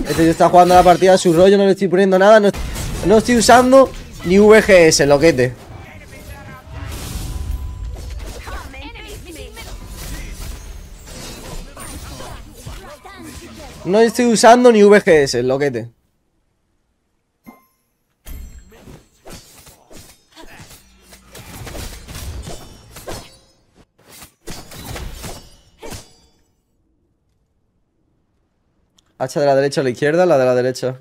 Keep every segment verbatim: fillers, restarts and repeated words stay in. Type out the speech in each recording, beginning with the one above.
Este tío está jugando la partida a su rollo, no le estoy poniendo nada. No, no estoy usando ni V G S, loquete. No estoy usando ni V G S, loquete. Hacha de la derecha a la izquierda, la de la derecha.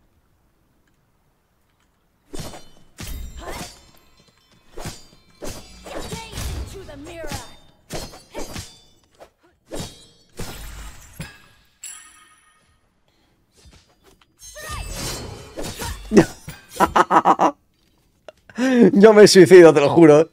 Yo me suicido, te lo juro.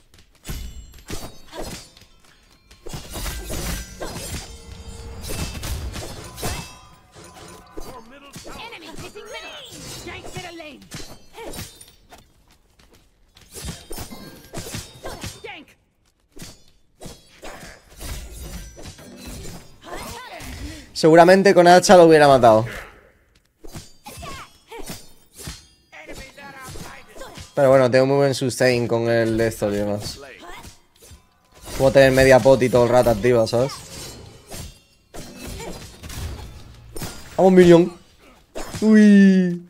Seguramente con hacha lo hubiera matado. Pero bueno, tengo muy buen sustain con el de esto y demás. Puedo tener media pot y todo el rato activa, ¿sabes? Vamos, minion. Uy.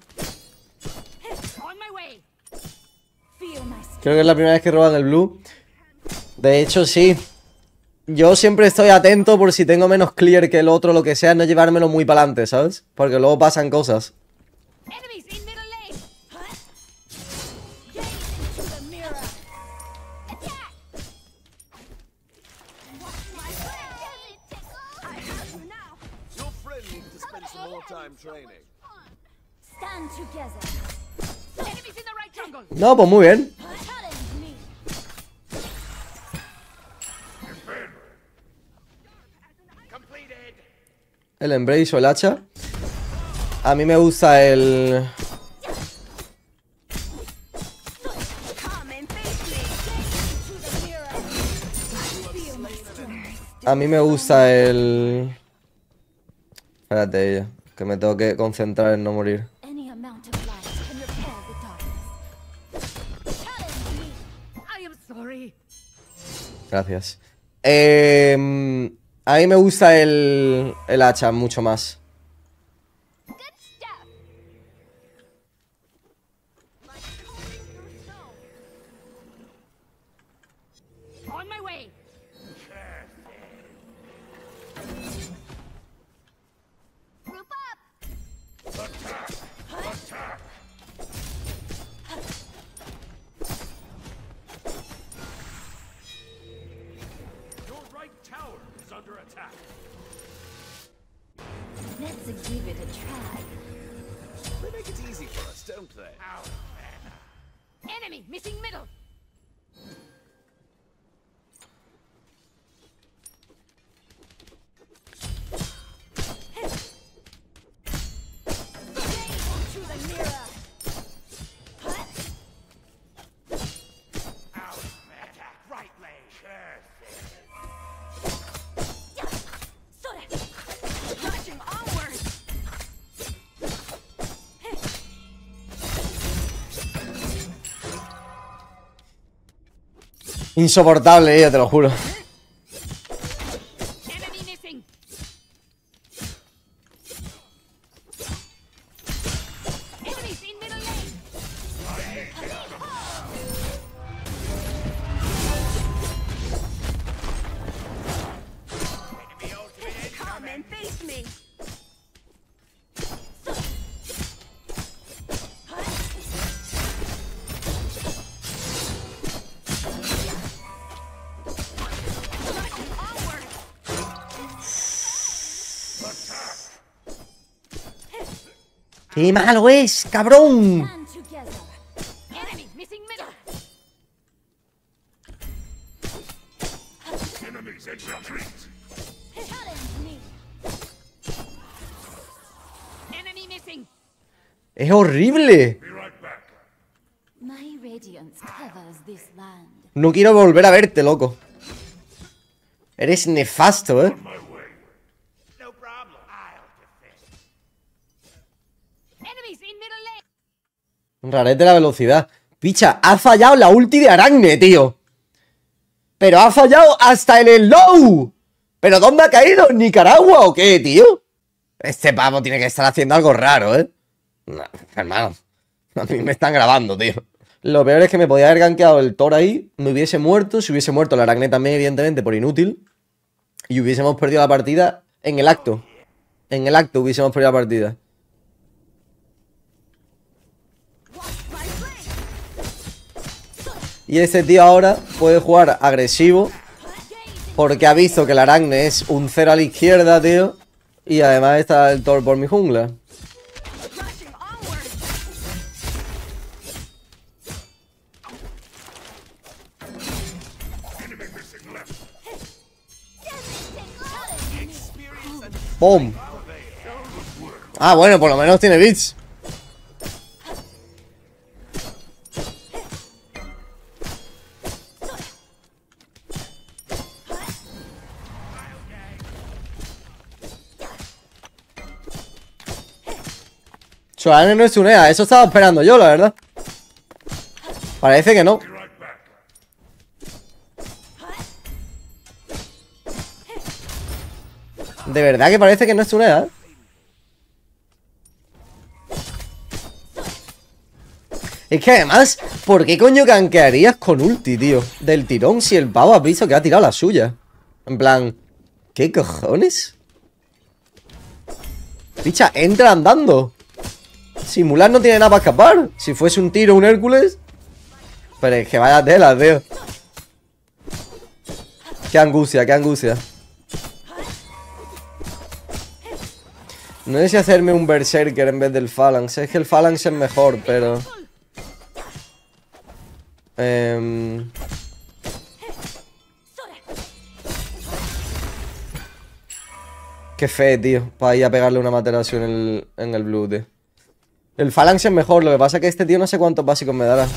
Creo que es la primera vez que roban el blue. De hecho, sí. Yo siempre estoy atento por si tengo menos clear que el otro, lo que sea, no llevármelo muy para adelante, ¿sabes? Porque luego pasan cosas. No, pues muy bien. El embrace o el hacha. A mí me gusta el... A mí me gusta el... Espérate, ella, que me tengo que concentrar en no morir. Gracias. Eh, a mí me gusta el, el hacha mucho más. Insoportable, ella, te lo juro. ¡Qué malo es, cabrón! ¡Es horrible! No quiero volver a verte, loco. Eres nefasto, ¿eh? Rarete la velocidad. Picha, ha fallado la ulti de Aracne, tío. Pero ha fallado hasta en el low. ¿Pero dónde ha caído? ¿En Nicaragua o qué, tío? Este pavo tiene que estar haciendo algo raro, ¿eh? No, hermano. A mí me están grabando, tío. Lo peor es que me podía haber gankeado el Thor ahí. Me hubiese muerto. Si hubiese muerto la Aracne también, evidentemente, por inútil. Y hubiésemos perdido la partida en el acto. En el acto hubiésemos perdido la partida. Y este tío ahora puede jugar agresivo. Porque ha visto que el Aracne es un cero a la izquierda, tío. Y además está el Thor por mi jungla. ¡Pum! Ah, bueno, por lo menos tiene bits. Choane no es unea, eso estaba esperando yo, la verdad. Parece que no. De verdad que parece que no es unea, ¿eh? Es que además, ¿por qué coño gankearías con ulti, tío? Del tirón si el pavo ha visto que ha tirado la suya. En plan, ¿qué cojones? Picha, entra andando. Simular no tiene nada para escapar. Si fuese un tiro, un Hércules. Pero es que vaya tela, tío. Qué angustia, qué angustia. No sé si hacerme un Berserker en vez del Phalanx. Es que el Phalanx es mejor, pero... Eh... Qué fe, tío. Para ir a pegarle una materación en el, en el blue, tío. El Phalanx es mejor. Lo que pasa es que este tío no sé cuántos básicos me dará.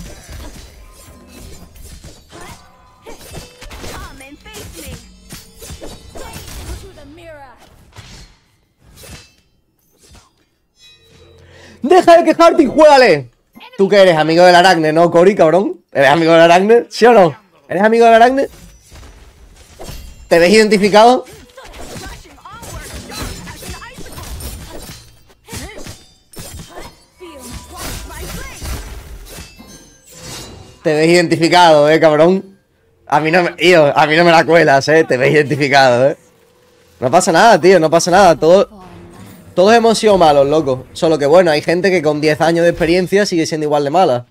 ¡Deja de quejarte y juégale! Tú que eres amigo del Aracne, ¿no, Cory, cabrón? ¿Eres amigo del Aracne? ¿Sí o no? ¿Eres amigo del Aracne? ¿Te ves identificado? Te ves identificado, eh, cabrón. A mí no me, tío, a mí no me la cuelas, eh. Te ves identificado, eh. No pasa nada, tío, no pasa nada. Todo... Todos hemos sido malos, loco. Solo que bueno, hay gente que con diez años de experiencia sigue siendo igual de mala.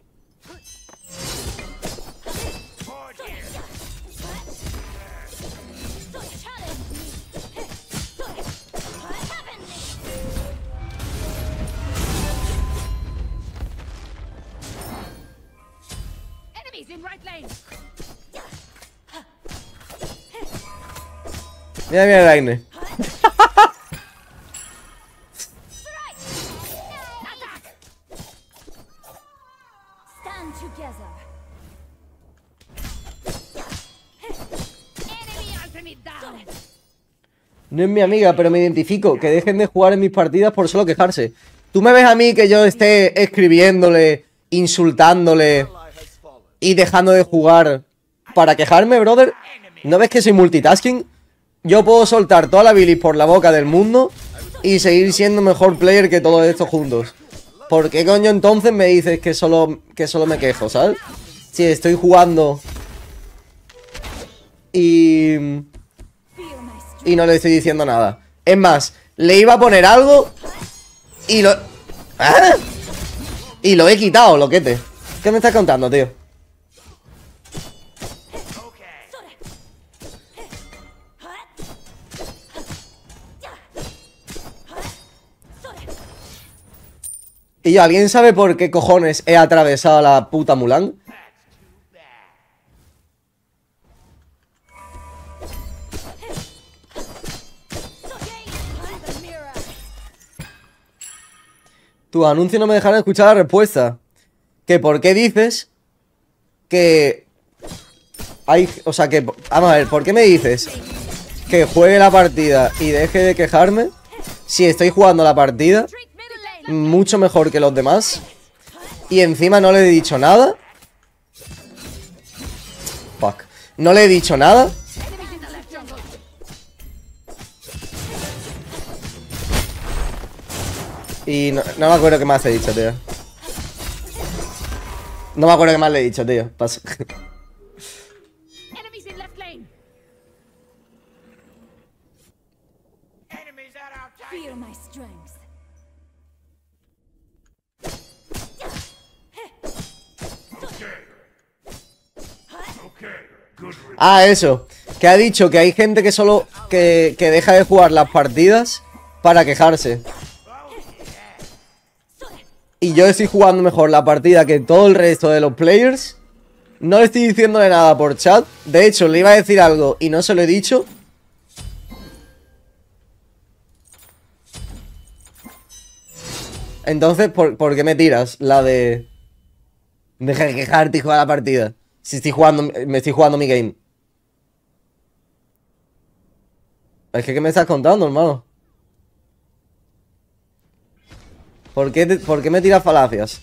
Mira, mira el Aracne. No es mi amiga, pero me identifico. Que dejen de jugar en mis partidas por solo quejarse. ¿Tú me ves a mí que yo esté escribiéndole, insultándole y dejando de jugar para quejarme, brother? ¿No ves que soy multitasking? Yo puedo soltar toda la bilis por la boca del mundo y seguir siendo mejor player que todos estos juntos. ¿Por qué coño entonces me dices que solo, que solo me quejo, ¿sabes? Si estoy jugando y... y no le estoy diciendo nada. Es más, le iba a poner algo y lo... ¿Ah? Y lo he quitado, loquete. ¿Qué me estás contando, tío? Y yo, ¿alguien sabe por qué cojones he atravesado la puta Mulan? Tu anuncio no me dejaron escuchar la respuesta. Que por qué dices que hay... O sea, que... Vamos a ver, ¿por qué me dices que juegue la partida y deje de quejarme si estoy jugando la partida mucho mejor que los demás Y encima no le he dicho nada. Fuck. No le he dicho nada. Y no, no me acuerdo qué más he dicho, tío. No me acuerdo qué más le he dicho, tío. Paso. Ah, eso. Que ha dicho que hay gente que solo... Que, que deja de jugar las partidas para quejarse. Y yo estoy jugando mejor la partida que todo el resto de los players. No le estoy diciéndole nada por chat. De hecho, le iba a decir algo y no se lo he dicho. Entonces, ¿por, ¿por qué me tiras la de... Deja de quejarte y jugar la partida? Si estoy jugando, me estoy jugando mi game. Es que, ¿qué me estás contando, hermano? ¿Por qué, te, ¿por qué me tiras falacias?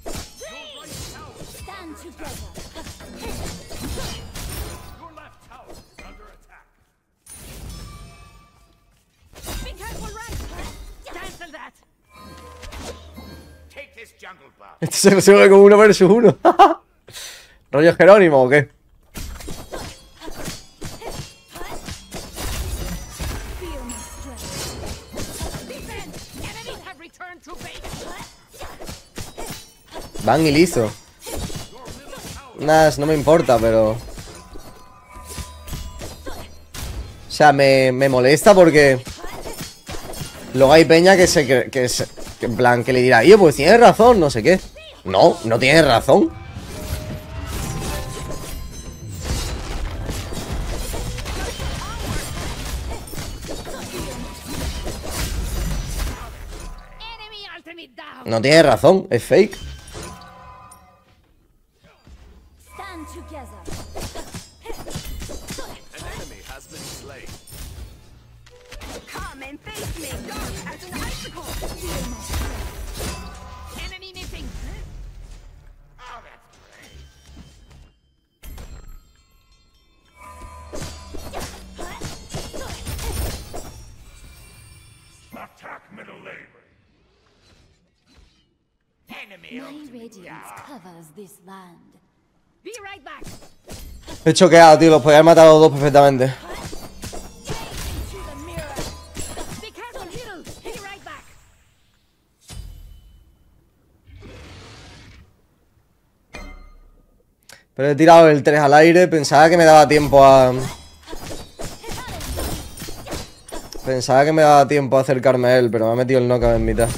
Esto se resuelve como uno versus uno. ¿Rollo Jerónimo o qué? Van y listo. Nada, no me importa, pero... O sea, me, me molesta porque... Luego hay peña que se... Que, que se que en plan, que le dirá, yo pues tienes razón, no sé qué. No, no tienes razón. No tienes razón, es fake. He choqueado, tío, los podía haber matado a los dos perfectamente. Pero he tirado el tres al aire, pensaba que me daba tiempo a... Pensaba que me daba tiempo a acercarme a él, pero me ha metido el knockout en mitad.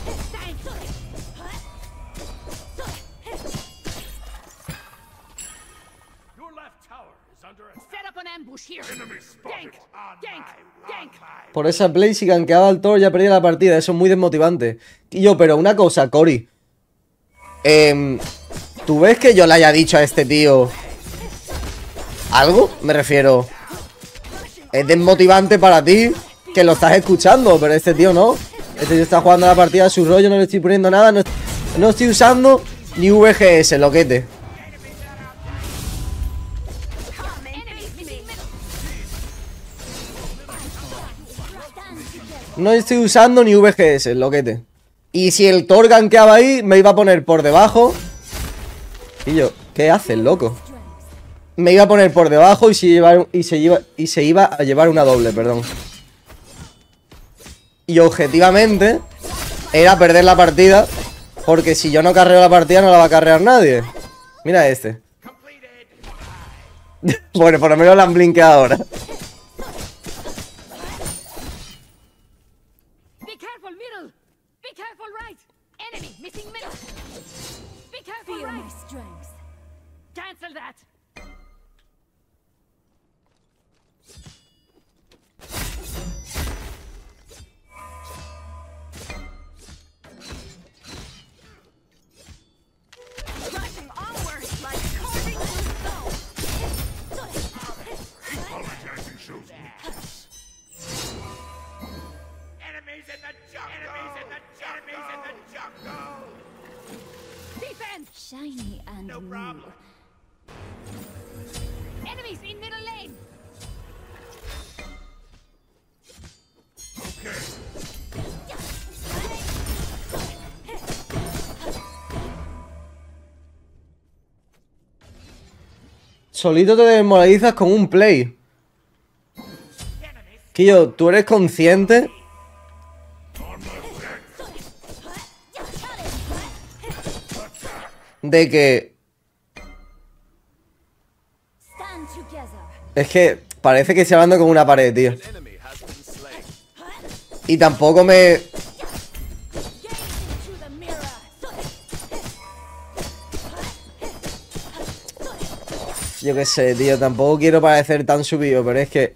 Por esa play, si gankeaba al Thor ya perdía la partida. Eso es muy desmotivante. Y yo, pero una cosa, Cory. Eh, ¿Tú ves que yo le haya dicho a este tío algo? Me refiero... Es desmotivante para ti que lo estás escuchando, pero este tío no. Este tío está jugando la partida a su rollo, no le estoy poniendo nada. No, no estoy usando ni V G S, loquete. No estoy usando ni V G S, loquete. Y si el Thor gankeaba ahí, me iba a poner por debajo. Y yo, ¿qué haces, loco? Me iba a poner por debajo y se iba, y se iba, y se iba a llevar una doble, perdón. Y objetivamente era perder la partida, porque si yo no carreo la partida no la va a carrear nadie. Mira este. Bueno, por lo menos la han blinkeado ahora. Shiny and no new. Enemies in middle lane. Solito te desmoralizas con un play. Kio, ¿tú eres consciente de que... Es que parece que estoy hablando con una pared, tío. Y tampoco me... Yo qué sé, tío, tampoco quiero parecer tan subido, pero es que...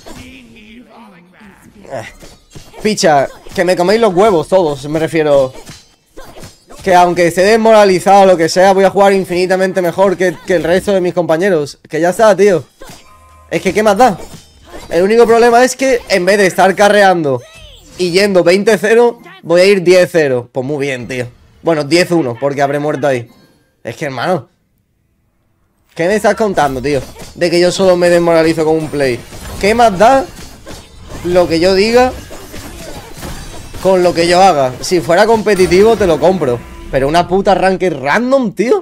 Eh. Picha, que me coméis los huevos todos, me refiero... Que aunque esté desmoralizado o lo que sea, voy a jugar infinitamente mejor que, que el resto de mis compañeros. Que ya está, tío. Es que, ¿qué más da? El único problema es que en vez de estar carreando y yendo veinte cero, voy a ir diez cero. Pues muy bien, tío. Bueno, diez uno, porque habré muerto ahí. Es que, hermano, ¿qué me estás contando, tío? De que yo solo me desmoralizo con un play. ¿Qué más da lo que yo diga con lo que yo haga? Si fuera competitivo te lo compro, pero una puta ranked random, tío.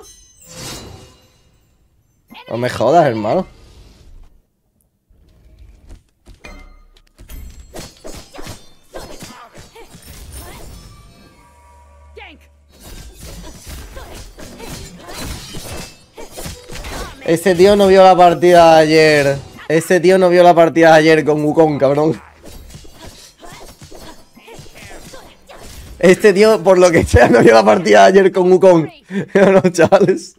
No me jodas, hermano. Este tío no vio la partida de ayer. Este tío no vio la partida de ayer con Wukong, cabrón. Este tío, por lo que sea, no vio la partida de ayer con Wukong. No, chavales.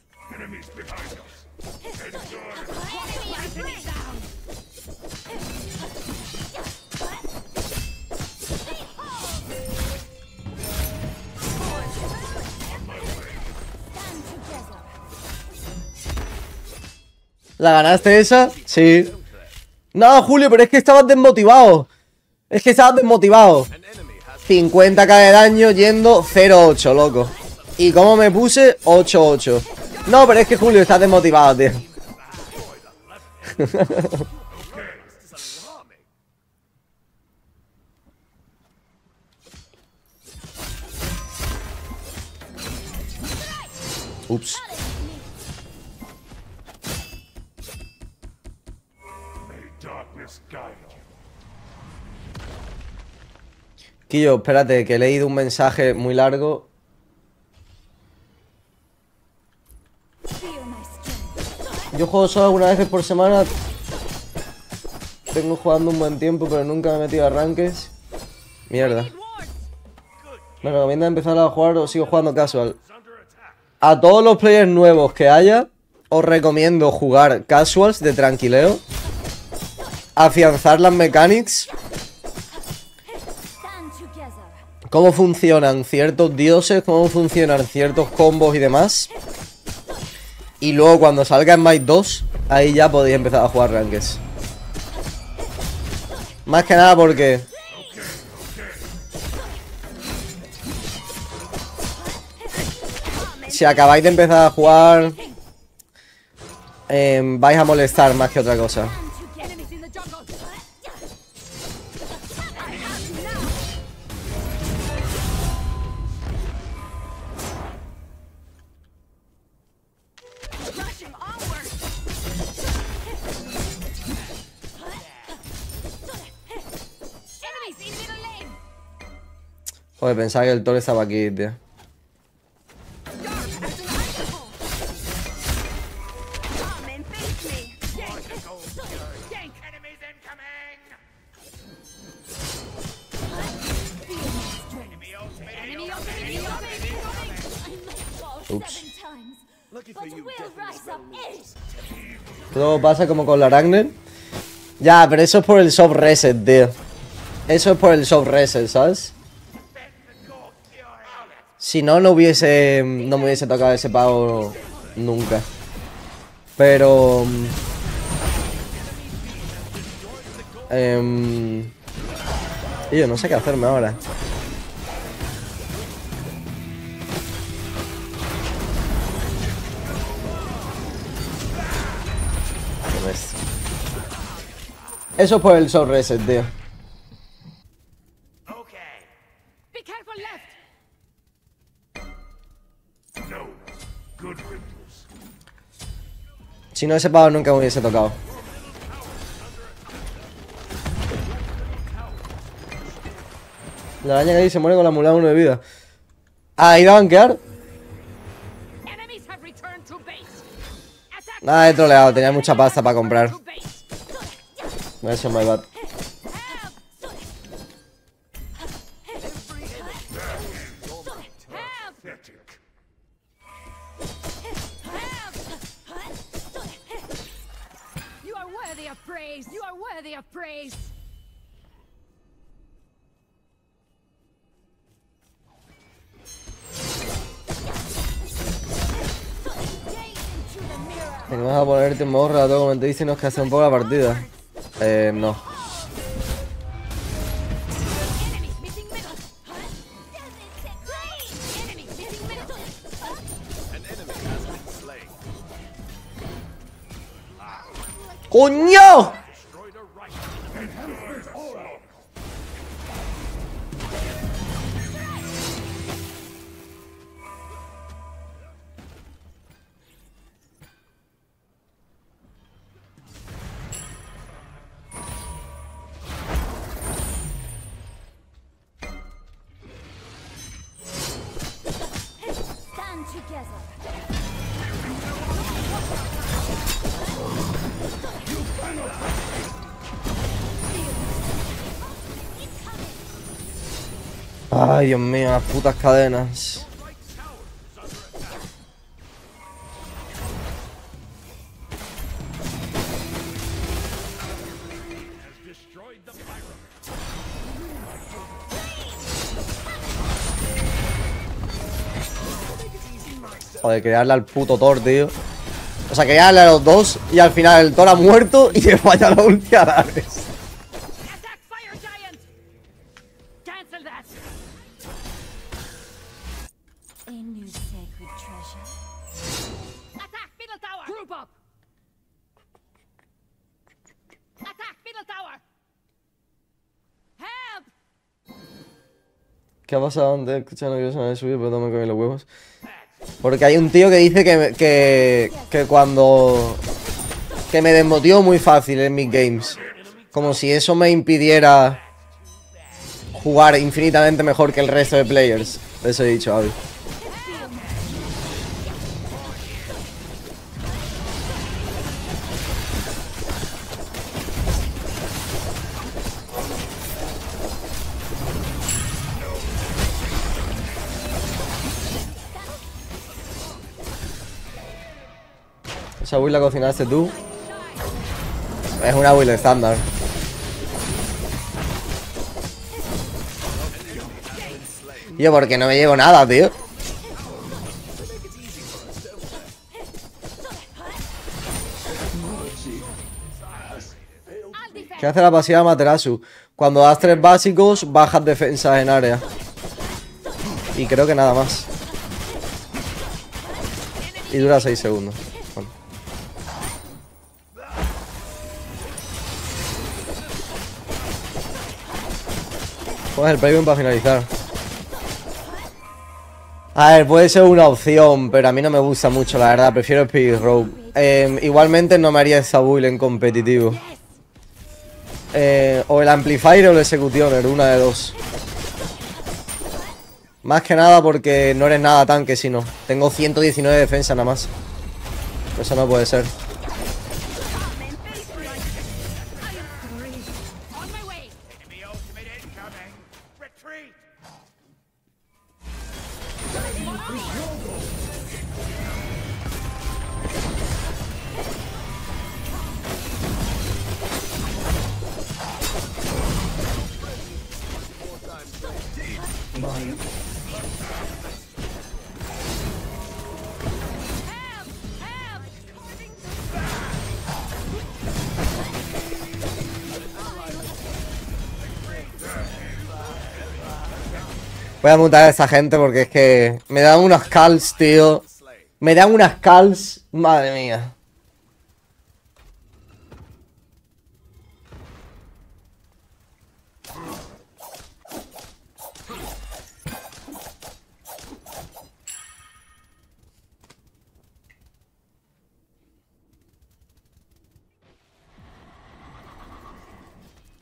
¿La ganaste esa? Sí. No, Julio, pero es que estabas desmotivado. Es que estabas desmotivado. cincuenta k de daño yendo cero ocho, loco. ¿Y cómo me puse? ocho ocho. No, pero es que Julio está desmotivado, tío. Ups. Quillo, espérate, que he leído un mensaje muy largo. Yo juego solo algunas veces por semana. Tengo jugando un buen tiempo, pero nunca me he metido a arranques. Mierda. ¿Me recomiendas empezar a jugar o sigo jugando casual? A todos los players nuevos que haya, os recomiendo jugar casuals de tranquileo. Afianzar las mechanics. Cómo funcionan ciertos dioses, cómo funcionan ciertos combos y demás. Y luego cuando salga en Might dos, ahí ya podéis empezar a jugar ranques. Más que nada porque... si acabáis de empezar a jugar... Eh, vais a molestar más que otra cosa. Joder, pensaba que el Thor estaba aquí, tío. Ups. Todo pasa como con la Arachnid. Ya, pero eso es por el soft reset, tío. Eso es por el soft reset, ¿sabes? Si no, no hubiese... No me hubiese tocado ese pavo nunca. Pero... Eh, yo no sé qué hacerme ahora. Eso es por el soul reset, tío. Be careful left. Si no, ese pavo nunca me hubiese tocado. La araña que ahí se muere con la mula uno de vida. ¿Ha ido a banquear? Enemies have returned to base. Attack. Nada, he troleado, tenía mucha pasta para comprar. To base. Eso es my bad. You are worthy of praise. You are worthy of praise. Venimos a ponerte en modo relato como te dicen, nos que hace un poco la partida. Eh, no. Enemies missing middle. Enemies missing middle. ¡Coño! Stand together. Ay, Dios mío, las putas cadenas. Joder, quería darle al puto Thor, tío. O sea, quería darle a los dos y al final el Thor ha muerto y le falla la ulti a Darius. Attack fire giant. Cancel that. A new sacred treasure. Attack middle tower. Group up. Attack middle tower. Help. ¿Qué ha pasado antes? Escucha, no quiero saber subir, pero tome con los huevos. Porque hay un tío que dice que, que, que cuando... Que me desmotivo muy fácil en mis games. Como si eso me impidiera jugar infinitamente mejor que el resto de players. Eso he dicho, Abby. Esa build la cocinaste tú. Es una build estándar. Yo, porque no me llevo nada, tío. ¿Qué hace la pasiva Materasu? Cuando das tres básicos, bajas defensas en área. Y creo que nada más. Y dura seis segundos. Bueno. Pues el playgun para finalizar. A ver, puede ser una opción, pero a mí no me gusta mucho, la verdad. Prefiero Spirit Rogue. Eh, igualmente no me haría esa build en competitivo. Eh, o el Amplifier o el Executioner, una de dos. Más que nada porque no eres nada tanque, sino. Tengo ciento diecinueve de defensa nada más. Eso no puede ser. On my way. Enemy ultimate incoming. Retreat. Voy a mutar a esa gente porque es que me dan unas calls, tío. Me dan unas calls. Madre mía.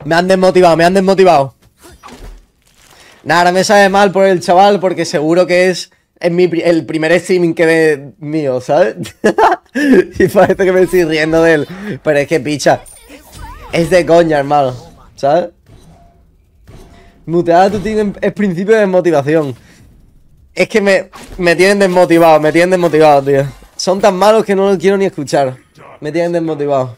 Me han desmotivado, me han desmotivado. Nada, ahora me sabe mal por el chaval porque seguro que es, es mi, el primer streaming que ve mío, ¿sabes? Y parece que me estoy riendo de él. Pero es que, picha, es de coña, hermano, ¿sabes? Mutear a tu team es principio de desmotivación. Es que me, me tienen desmotivado, me tienen desmotivado, tío. Son tan malos que no los quiero ni escuchar. Me tienen desmotivado.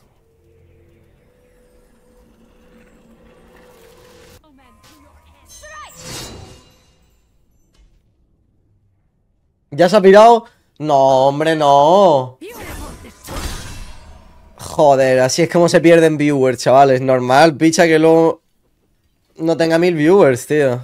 ¿Ya se ha pirado? No, hombre, no. Joder, así es como se pierden viewers, chavales. Normal, picha, que luego no tenga mil viewers, tío.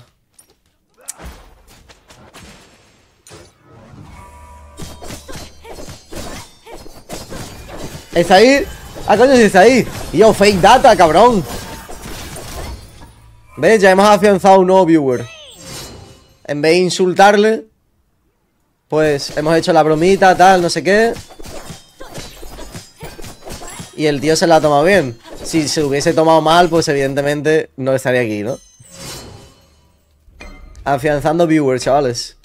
¿Está ahí? Ah, coño, sí está ahí. Yo, fake data, cabrón. ¿Ves? Ya hemos afianzado un nuevo viewer. En vez de insultarle, pues hemos hecho la bromita, tal, no sé qué. Y el tío se la ha tomado bien. Si se hubiese tomado mal, pues evidentemente no estaría aquí, ¿no? Afianzando viewers, chavales.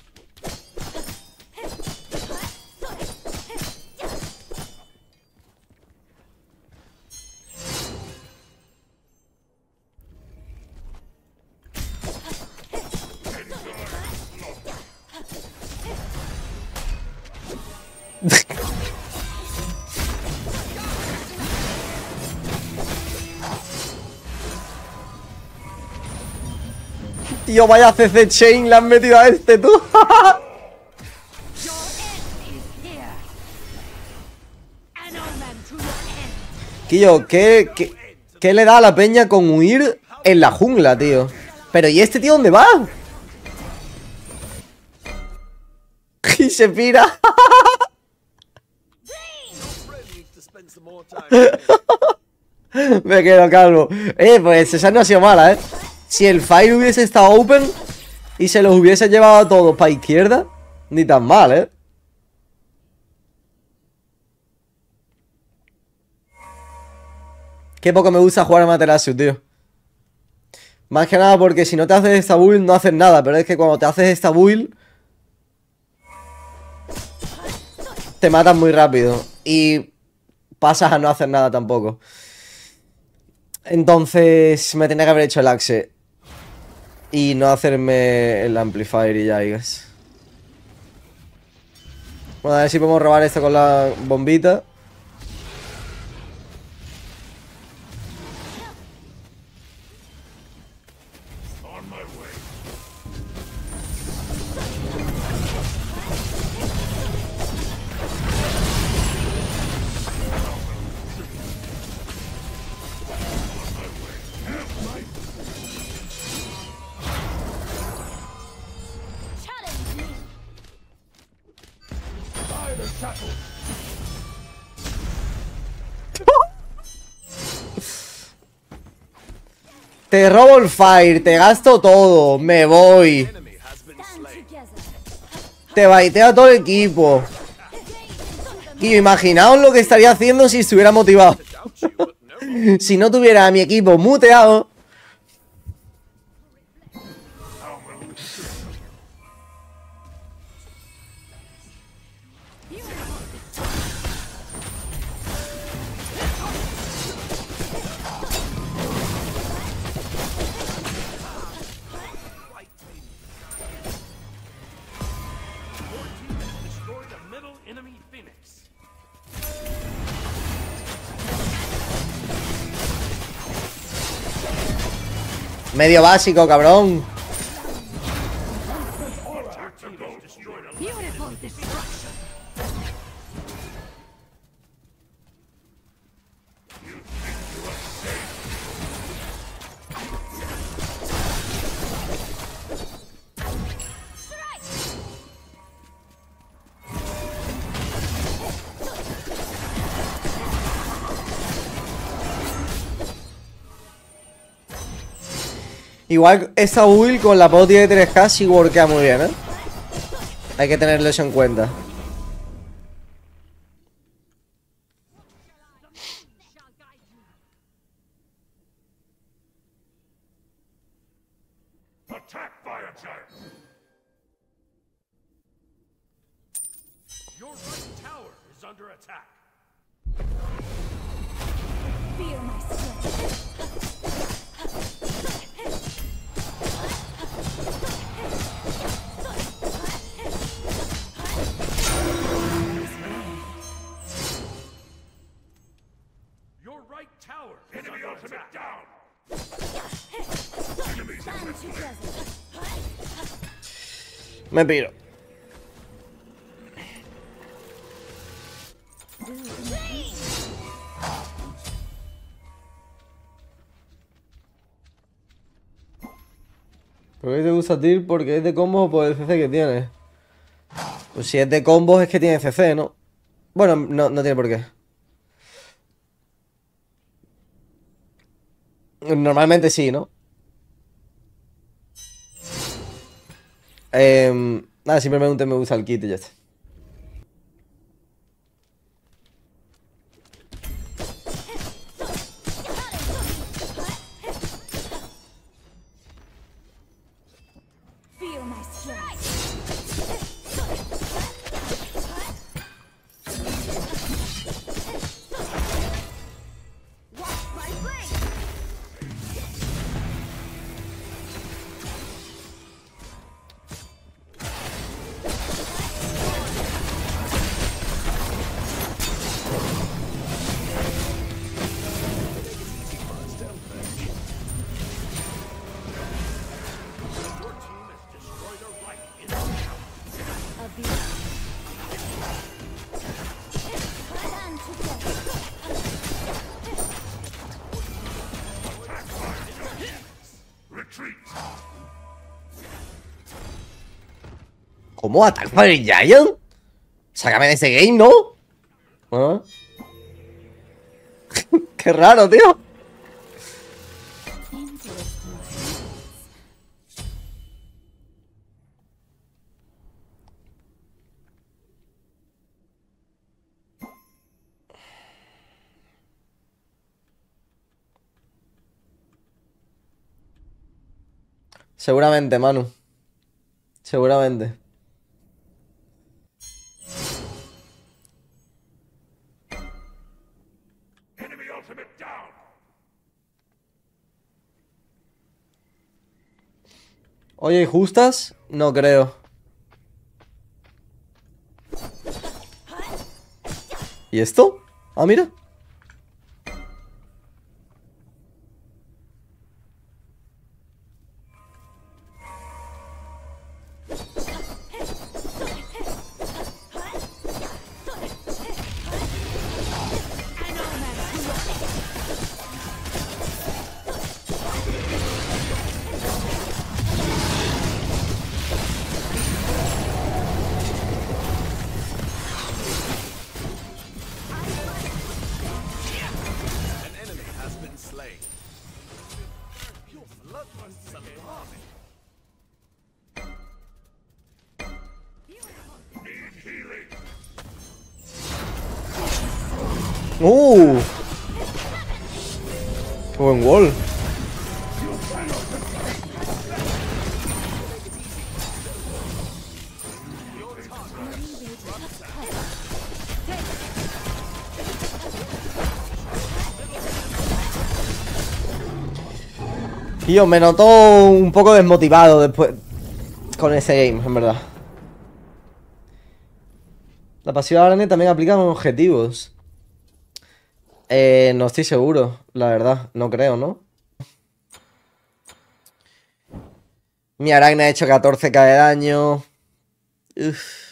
Tío, vaya C C Chain le han metido a este, tú. Tío, ¿qué, qué, ¿qué le da a la peña con huir en la jungla, tío? Pero ¿y este tío dónde va? Y se pira. Me quedo calvo. Eh, pues esa no ha sido mala, eh. Si el Fire hubiese estado open y se los hubiese llevado a todos para izquierda, ni tan mal, eh. Qué poco me gusta jugar a Materasu, tío. Más que nada porque si no te haces esta build no haces nada. Pero es que cuando te haces esta build te matan muy rápido. Y pasas a no hacer nada tampoco. Entonces me tenía que haber hecho el axe y no hacerme el amplifier y ya, digas. Bueno, a ver si podemos robar esto con la bombita. Te robo el fire, te gasto todo, me voy. Te baiteo a todo el equipo. Y imaginaos lo que estaría haciendo si estuviera motivado. Si no tuviera a mi equipo muteado. Medio básico, cabrón. Igual esta build con la poti de tres K sí workea muy bien, ¿eh? Hay que tenerlo eso en cuenta. Your right tower is under attack. Feel my strength. Your right tower is Enemy under ultimate attack. Down. Stand together. Me piro. ¿Por qué te gusta Tyr? Porque es de combos o por el C C que tiene. Pues si es de combos es que tiene C C, ¿no? Bueno, no, no tiene por qué. Normalmente sí, ¿no? Eh, nada, simplemente me gusta el kit y ya está. Feel my strength. Watch my blade. Your team has destroyed a right in the house. A beat. Stand together. Retreat. ¿Cómo? ¿Attack Fire Giant? Sácame de ese game, ¿no? ¿Ah? Qué raro, tío. Interesting. Seguramente, Manu. Seguramente. Enemy ultimate down. Oye, ¿y justas? No creo. ¿Y esto? Ah, mira. An enemy has been slain. Your blood runs salami. Need healing. ¡Uh! ¡Qué buen wall! Tío, me noto un poco desmotivado después con ese game, en verdad. La pasiva grande también aplica con objetivos. Eh, no estoy seguro, la verdad. No creo, ¿no? Mi Aracne ha hecho catorce K de daño. Uff.